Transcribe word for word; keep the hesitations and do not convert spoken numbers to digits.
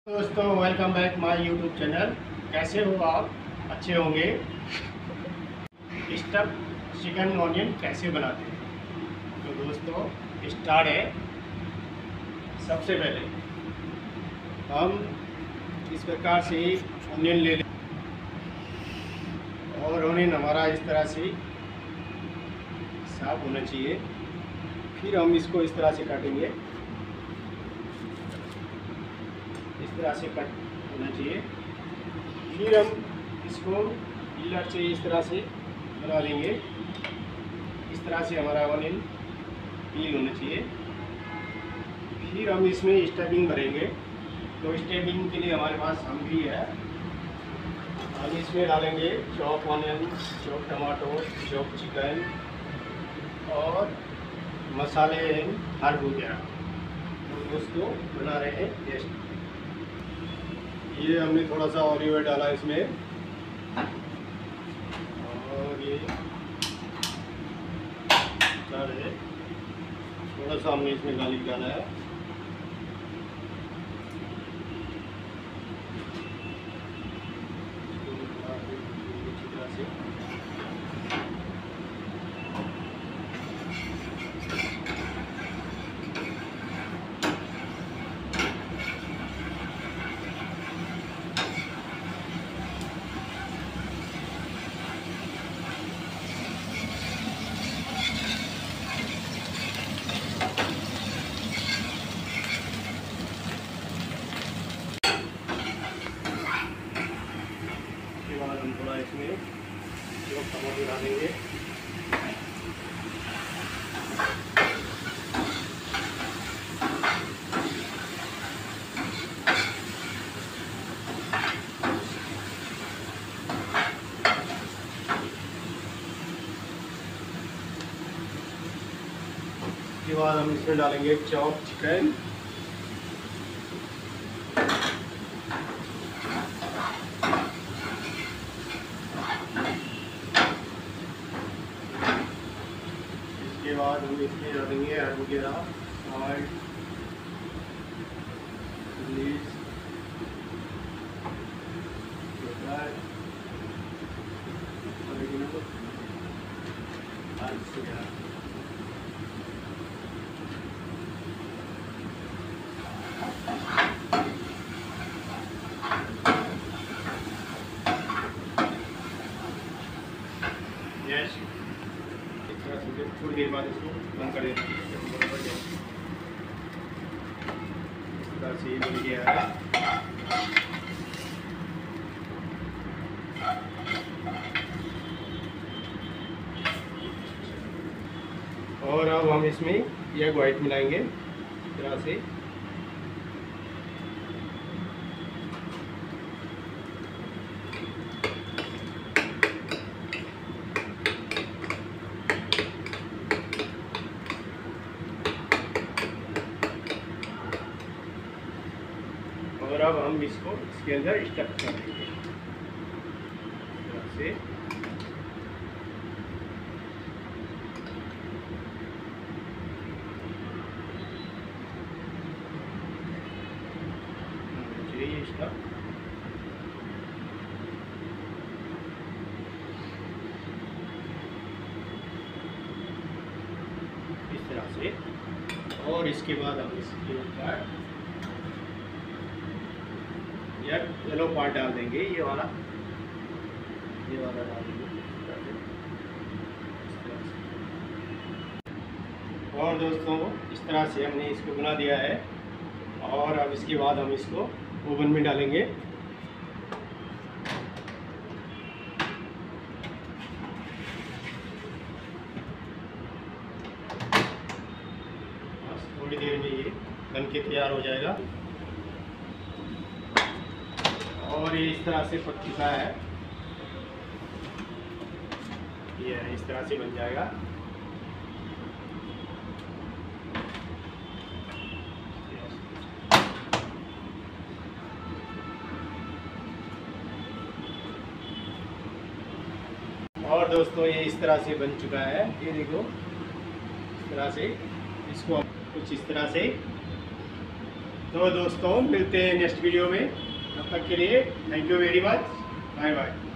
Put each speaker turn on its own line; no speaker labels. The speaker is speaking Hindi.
दोस्तों, welcome back my YouTube channel. कैसे हो आप? अच्छे होंगे। स्टफ चिकन ऑनियन कैसे बनाते हैं? तो दोस्तों स्टार्ट है। सबसे पहले हम इस प्रकार से ऑनियन ले लें और ऑनियन हमारा इस तरह से साफ होना चाहिए। फिर हम इसको इस तरह से काटेंगे, इस तरह से कट होना चाहिए। फिर हम इसको पिलर से इस तरह से बना देंगे। इस तरह से हमारा ऑनियन पील होना चाहिए। फिर हम इसमें स्टफिंग भरेंगे। तो स्टफिंग के लिए हमारे पास सामग्री है। हम इसमें डालेंगे chop onion, chop tomato, chop chicken और मसाले हर्ब वगैरह। तो दोस्तों बना रहे हैं टेस्ट। ये हमने थोड़ा सा ऑलिव ऑयल डाला इसमें, और ये है थोड़ा सा हमने इसमें गार्लिक डाला है। अच्छी तरह से हम थोड़ा इसमें जो टमाटर डालेंगे। उसके बाद हम इसमें डालेंगे चॉप चिकन। इसके बाद हम इसमें डालेंगे हर्ब वगैरह, सॉल्ट, प्लीज, यस। इस तरह से थोड़ी देर बाद इसको बंद कर देते हैं। इस तरह से ये बन गया है। और अब हम इसमें एग वाइट मिलाएंगे इस तरह से। और अब हम इसको इसके अंदर स्टफ कर देंगे इस तरह से। ये स्टफ इस तरह से। और इसके बाद हम इसके ऊपर येलो पार्ट डाल देंगे, ये वाला ये वाला डाल देंगे। और दोस्तों इस तरह से हमने इसको बना दिया है। और अब इसके बाद हम इसको ओवन में डालेंगे। बस थोड़ी देर में ये बन के तैयार हो जाएगा। और ये इस तरह से पक चुका है। ये इस तरह से बन जाएगा। और दोस्तों ये इस तरह से बन चुका है। ये देखो इस तरह से। इसको कुछ इस तरह से तो दोस्तों मिलते हैं नेक्स्ट वीडियो में, तब तक के लिए thank you very much, bye bye.